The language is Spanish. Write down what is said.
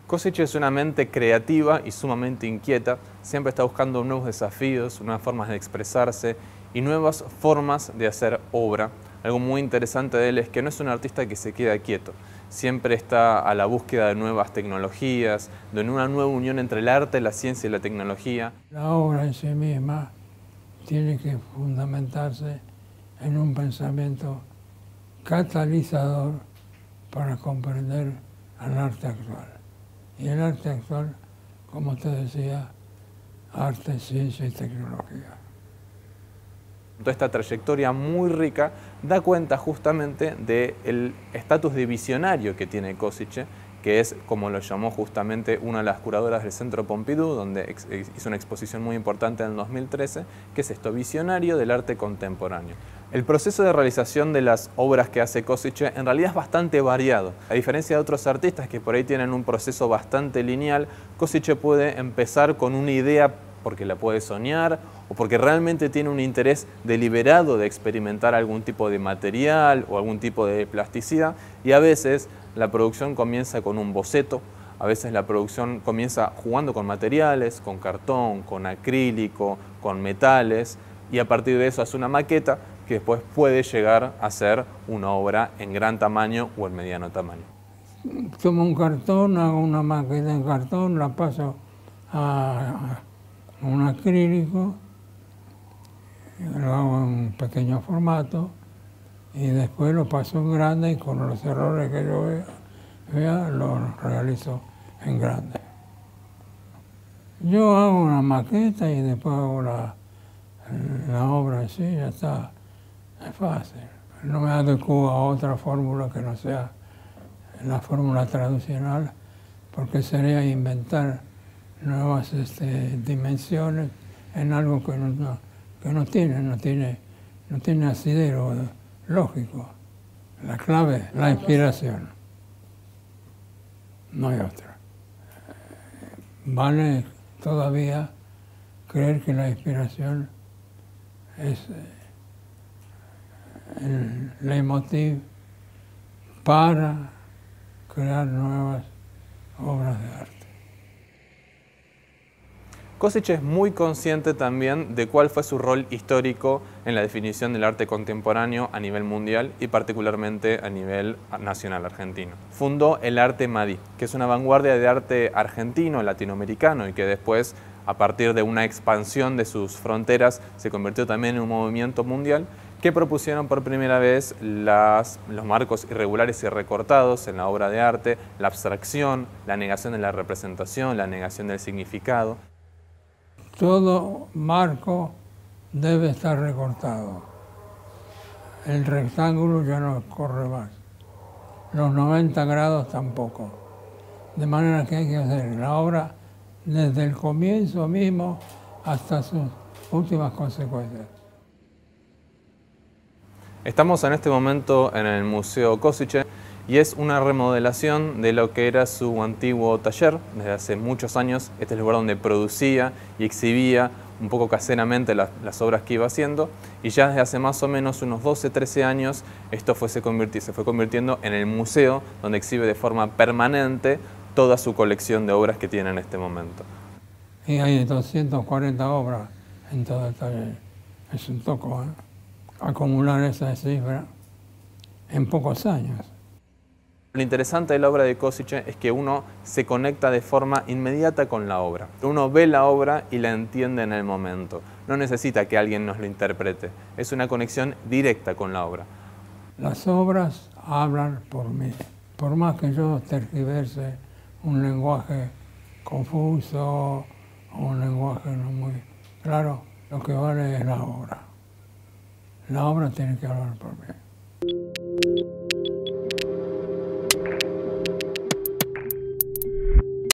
Kosic es una mente creativa y sumamente inquieta, siempre está buscando nuevos desafíos, nuevas formas de expresarse y nuevas formas de hacer obra. Algo muy interesante de él es que no es un artista que se queda quieto, siempre está a la búsqueda de nuevas tecnologías, de una nueva unión entre el arte, la ciencia y la tecnología. La obra en sí misma tiene que fundamentarse en un pensamiento catalizador para comprender al arte actual. Y el arte actual, como te decía, arte, ciencia y tecnología. Toda esta trayectoria muy rica da cuenta justamente del estatus de visionario que tiene Kosic, que es, como lo llamó justamente una de las curadoras del Centro Pompidou, donde hizo una exposición muy importante en el 2013, que es esto, visionario del arte contemporáneo. El proceso de realización de las obras que hace Kosic en realidad es bastante variado. A diferencia de otros artistas que por ahí tienen un proceso bastante lineal, Kosic puede empezar con una idea porque la puede soñar o porque realmente tiene un interés deliberado de experimentar algún tipo de material o algún tipo de plasticidad, y a veces la producción comienza con un boceto, a veces la producción comienza jugando con materiales, con cartón, con acrílico, con metales, y a partir de eso hace una maqueta que después puede llegar a ser una obra en gran tamaño o en mediano tamaño. Tomo un cartón, hago una maqueta en cartón, la paso a un acrílico, lo hago en un pequeño formato y después lo paso en grande y con los errores que yo vea lo realizo en grande. Yo hago una maqueta y después hago la obra en sí, ya está, es fácil. No me adecuo a otra fórmula que no sea la fórmula tradicional, porque sería inventar nuevas dimensiones en algo que no tiene asidero lógico. La clave, la inspiración. No hay otra. Vale todavía creer que la inspiración es el leitmotiv para crear nuevas obras de arte. Kosic es muy consciente también de cuál fue su rol histórico en la definición del arte contemporáneo a nivel mundial y particularmente a nivel nacional argentino. Fundó el Arte Madí, que es una vanguardia de arte argentino, latinoamericano, y que después, a partir de una expansión de sus fronteras, se convirtió también en un movimiento mundial que propusieron por primera vez los marcos irregulares y recortados en la obra de arte, la abstracción, la negación de la representación, la negación del significado. Todo marco debe estar recortado. El rectángulo ya no corre más. Los 90 grados tampoco. De manera que hay que hacer la obra desde el comienzo mismo hasta sus últimas consecuencias. Estamos en este momento en el Museo Kosic y es una remodelación de lo que era su antiguo taller. Desde hace muchos años este es el lugar donde producía y exhibía un poco caseramente las obras que iba haciendo, y ya desde hace más o menos unos 12-13 años esto se fue convirtiendo en el museo donde exhibe de forma permanente toda su colección de obras que tiene en este momento. Y hay 240 obras en todo el taller. Es un toco, ¿eh? Acumular esa cifra en pocos años. Lo interesante de la obra de Kosic es que uno se conecta de forma inmediata con la obra. Uno ve la obra y la entiende en el momento. No necesita que alguien nos lo interprete. Es una conexión directa con la obra. Las obras hablan por mí. Por más que yo tergiverse un lenguaje confuso o un lenguaje no muy claro, lo que vale es la obra. La obra tiene que hablar por mí.